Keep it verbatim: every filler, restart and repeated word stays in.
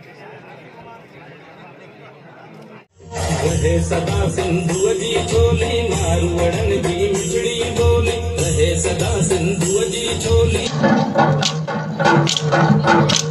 रहे सदा सिंधु जी छोली मारवड़न जी मिठड़ी बोली रहे सदा सिंधु जी छोली।